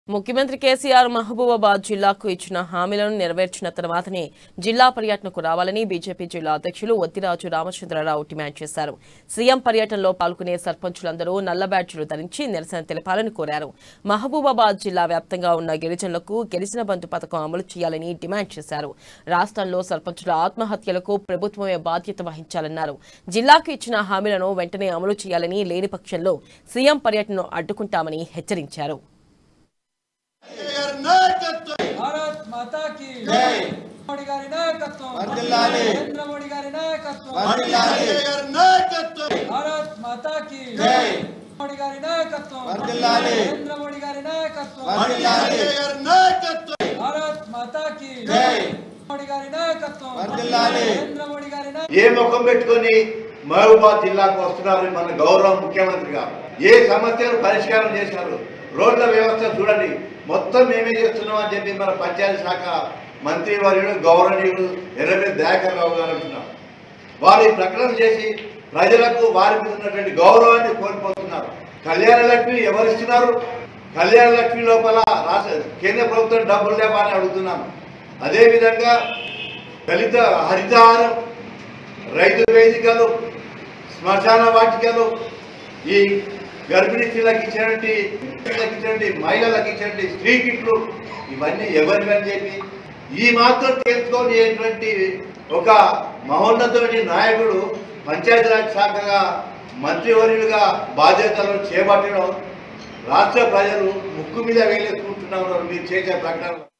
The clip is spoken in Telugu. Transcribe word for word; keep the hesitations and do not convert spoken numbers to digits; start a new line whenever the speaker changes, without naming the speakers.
ముఖ్యమంత్రి కేసీఆర్ మహబూబాబాద్ జిల్లాకు ఇచ్చిన హామీలను నెరవేర్చిన తర్వాతనే జిల్లా పర్యటనకు రావాలని బీజేపీ జిల్లా అధ్యక్షులు ఒత్తిరాజు రామచంద్రరావు డిమాండ్ చేశారు. సీఎం పర్యటనలో పాల్గొనే సర్పంచులందరూ నల్ల బ్యాడ్జీలు ధరించి నిరసన తెలపాలని కోరారు. మహబూబాబాద్ జిల్లా వ్యాప్తంగా ఉన్న గిరిజనులకు గిరిజన బంధు పథకం అమలు చేయాలని డిమాండ్ చేశారు. రాష్ట్రంలో సర్పంచుల ఆత్మహత్యలకు ప్రభుత్వమే బాధ్యత వహించాలన్నారు. జిల్లాకు ఇచ్చిన హామీలను వెంటనే అమలు చేయాలని లేని పక్షంలో సీఎం పర్యటనను అడ్డుకుంటామని హెచ్చరించారు.
भारत माता की जय मोदी गारी नायकत्व वर्धिल्लाली नरेंद्र मोदी गारी नायकत्व वर्धिल्लाली भारत माता की जय मोदी गारी नायकत्व वर्धिल्लाली नरेंद्र मोदी गारी नायकत्व वर्धिल्लाली भारत माता की जय मोदी गारी नायकत्व वर्धिल्लाली नरेंद्र मोदी गारी नायकत्व
ఏ ముఖం పెట్టుకొని మహబూబాబాద్ జిల్లాకు వస్తున్నారు మన గౌరవ ముఖ్యమంత్రి గారు ఏ సమస్యలు పరిష్కారం చేశారు రోడ్ల వ్యవస్థ చూడండి మొత్తం మేమే చేస్తున్నాం అని చెప్పి మన పంచాయతీ శాఖ మంత్రి వర్యుడు గౌరవనీయుడు ఎర్రబెల్లి దయాకర్ రావు గారు అంటున్నారు. వారు ఈ ప్రకటన చేసి ప్రజలకు వారికి ఉన్నటువంటి గౌరవాన్ని కోల్పోతున్నారు. కళ్యాణ లక్ష్మి ఎవరిస్తున్నారు? కళ్యాణ లక్ష్మి లోపల రాష్ట్ర కేంద్ర ప్రభుత్వం డబ్బులు లేవని అడుగుతున్నాను. అదేవిధంగా దళిత హరితహారం, రైతు వేదికలు, శ్మశాన వాటికలు, ఈ గర్భిణీ స్త్రీలకు ఇచ్చినటువంటి ఇచ్చినటువంటి మహిళలకు ఇచ్చినటువంటి స్త్రీ కిట్లు ఇవన్నీ ఎవరివని చెప్పి ఈ మాత్రం తెలుసుకోలేటువంటి ఒక మహోన్నతమైన నాయకుడు పంచాయతీరాజ్ శాఖగా మంత్రివర్యులుగా బాధ్యతలు చేపట్టడం రాష్ట్ర ప్రజలు ముక్కు మీద వేలేసుకుంటున్నారు మీరు చేసే ప్రకటన.